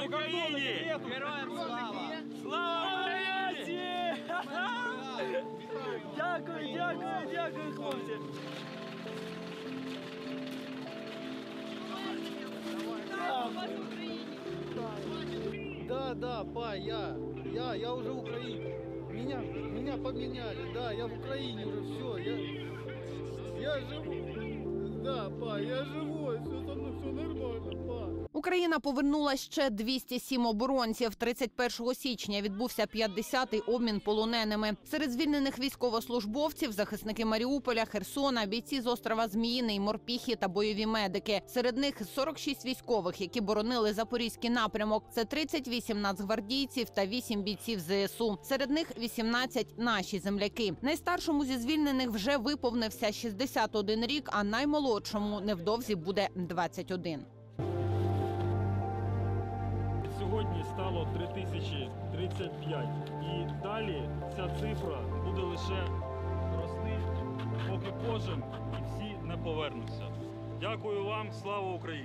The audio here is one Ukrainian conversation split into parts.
Україні! Героям слава! Слава Україні! Дякую, дякую, дякую, хлопці! Да, па, я уже в Украине. Меня поменяли, да, я в Украине уже, все, я живу. Да, па, я живой, все со мной, все нормально, па. Україна повернула ще 207 оборонців. 31 січня відбувся 50-й обмін полоненими. Серед звільнених військовослужбовців – захисники Маріуполя, Херсона, бійці з острова Зміїний, Морпіхи та бойові медики. Серед них 46 військових, які боронили Запорізький напрямок. Це 38 нацгвардійців та 8 бійців ЗСУ. Серед них 18 – наші земляки. Найстаршому зі звільнених вже виповнився 61 рік, а наймолодшому невдовзі буде 21. Сьогодні стало 3035. І далі ця цифра буде лише рости, поки кожен і всі не повернуться. Дякую вам, слава Україні!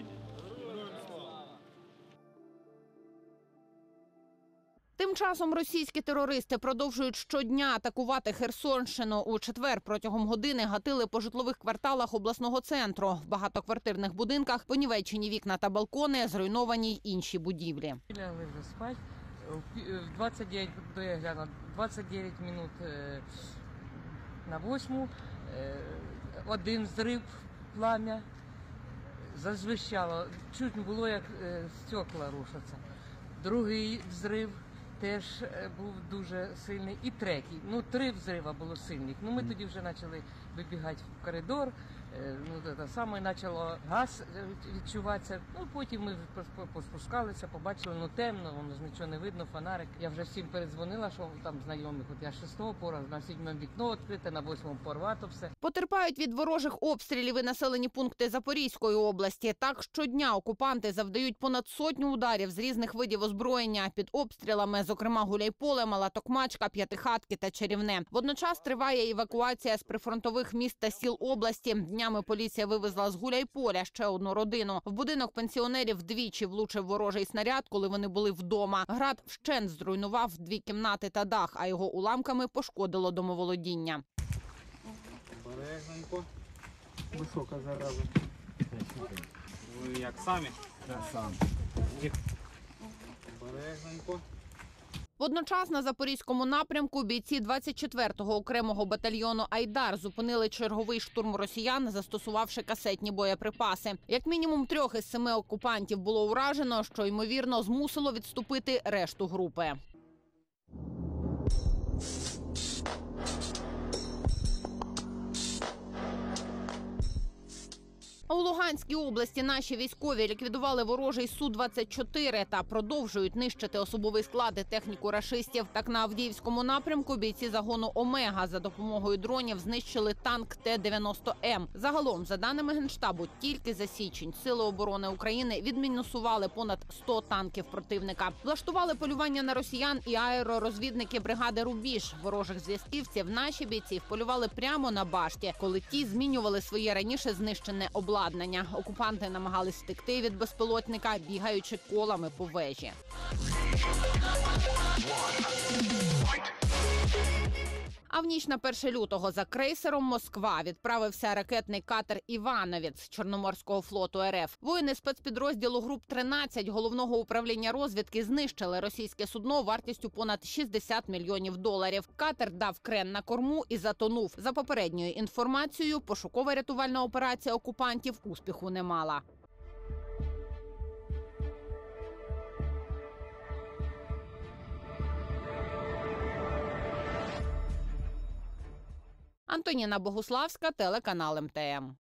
Тим часом російські терористи продовжують щодня атакувати Херсонщину. У четвер протягом години гатили по житлових кварталах обласного центру. В багатоквартирних будинках понівечені вікна та балкони, зруйновані й інші будівлі. Лягли вже спати. В 29, то я гляну, 29 минут на 8. Один взрив, плам'я. Зазвищало. Чуть не було, як стекла рушаться. Другий взрив теж був дуже сильний. І третій. 3 взрива було сильних. Ми тоді вже почали вибігати в коридор. Саме почало газ відчуватися. Потім ми поспускалися, побачили, темно, воно ж нічого не видно, фонарик. Я вже всім передзвонила, що там знайомих. От я 6-го пора, на 7-му вікно відкрите, на 8-му порвато все. Потерпають від ворожих обстрілів і населені пункти Запорізької області. Так щодня окупанти завдають понад 100 ударів з різних видів озброєння. Під обстрілами, зокрема, Гуляйполе, Мала Токмачка, П'ятихатки та Чарівне. Водночас триває евакуація з прифронтових міст та сіл області. Днями поліція вивезла з Гуляйполя ще одну родину. В будинок пенсіонерів двічі влучив ворожий снаряд, коли вони були вдома. Град вщент зруйнував 2 кімнати та дах, а його уламками пошкодило домоволодіння. Бережненько. Висока зараза. Ви як самі? Да, сам. Бережненько. Водночас на Запорізькому напрямку бійці 24-го окремого батальйону «Айдар» зупинили черговий штурм росіян, застосувавши касетні боєприпаси. Як мінімум 3 із 7 окупантів було уражено, що, ймовірно, змусило відступити решту групи. А у Луганській області наші військові ліквідували ворожий Су-24 та продовжують нищити особовий склад і техніку рашистів. Так, на Авдіївському напрямку бійці загону «Омега» за допомогою дронів знищили танк Т-90М. Загалом, за даними Генштабу, тільки за січень Сили оборони України відмінусували понад 100 танків противника. Влаштували полювання на росіян і аеророзвідники бригади «Рубіж». Ворожих зв'язківців наші бійці вполювали прямо на башті, коли ті змінювали своє раніше знищене обладнання. Окупанти намагались втекти від безпілотника, бігаючи колами по вежі. А в ніч на 1 лютого за крейсером «Москва» відправився ракетний катер «Івановець» Чорноморського флоту РФ. Воїни спецпідрозділу груп 13 Головного управління розвідки знищили російське судно вартістю понад $60 мільйонів. Катер дав крен на корму і затонув. За попередньою інформацією, пошукова рятувальна операція окупантів успіху не мала. Антоніна Богуславська, телеканал МТМ.